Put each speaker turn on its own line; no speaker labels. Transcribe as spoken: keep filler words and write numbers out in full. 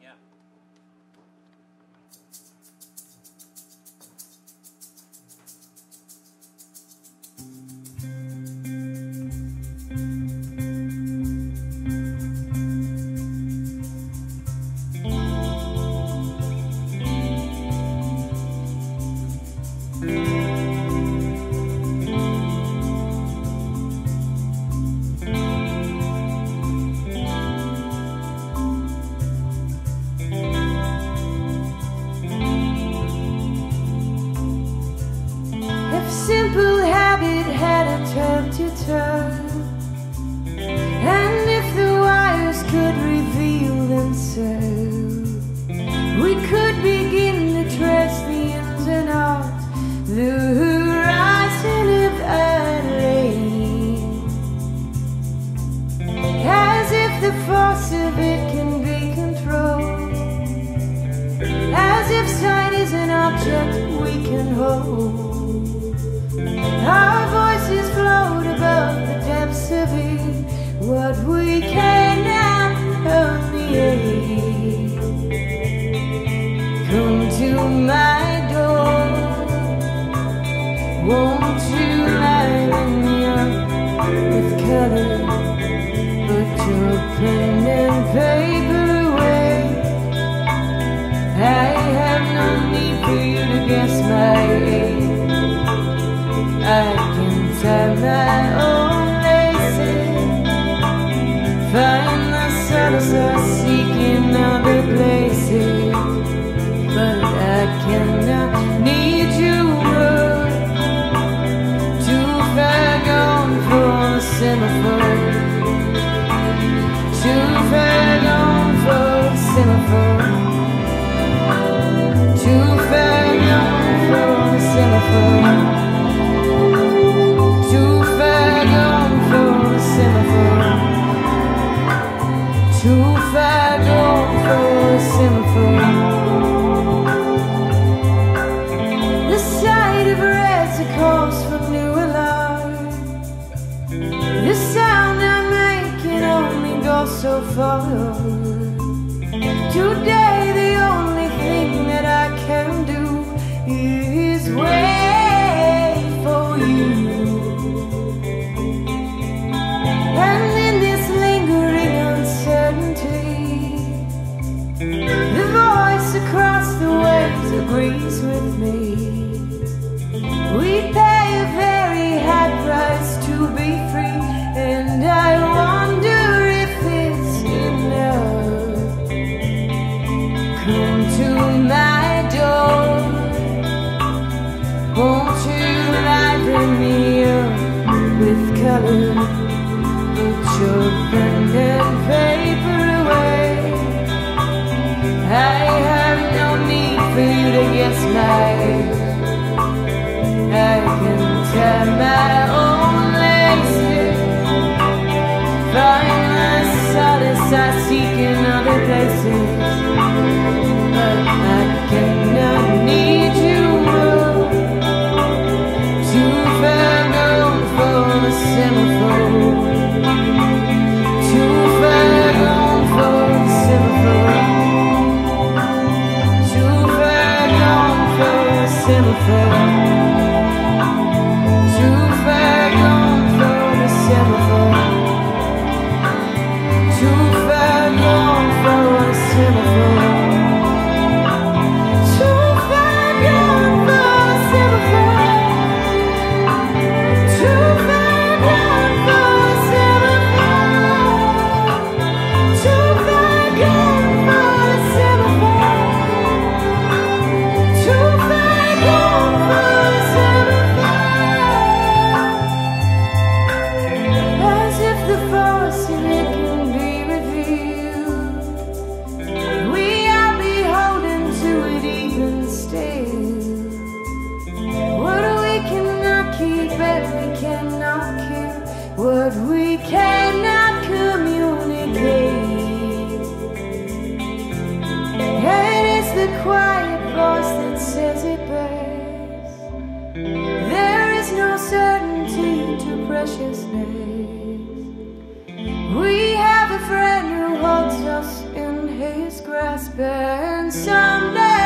Simple habit had a turn to turn, and if the wires could reveal themselves, we could begin to trace the ins and outs, the horizon of Adelaide, as if the force of it can be controlled, as if sight is an object we can hold. Our voices float above the depths of it, what we cannot permeate. Come to my door, won't you lighten me up with color? Put your pen and paper away. I have no need for you to guess my age. I can tie my own laces, find the solace I seek in other places, but I cannot need you more. Too far gone for the semaphore, too far gone for the semaphore, too far gone for the semaphore. Too far gone for a semaphore. The sight of red's a cause for new alarm. The sound I make can only go so far. Today the only thing that I can do is wait for you. And in this lingering uncertainty, the voice across the waves agrees with me. We pay a very high price to be free, and I wonder if it's enough. Come to my door, won't you lighten me up with color? Put your pen and paper away. I have no need for you to guess my age. I can tie my own laces, find the solace I seek in other places, but I cannot need you more. Too far gone for the semaphore, too far gone for the semaphore, too far gone for the semaphore, too far gone for the semaphore, too far gone for the semaphore, too far gone for the semaphore, too far gone for the semaphore, too far gone for the semaphore, too far gone for the semaphore. As if the force in it can be revealed, we are beholden to it even still. What we cannot keep and we cannot kill, what we cannot communicate. And it's the quiet voice that says it best. There is no certainty to preciousness. We have a friend who holds us in his is grasping someday.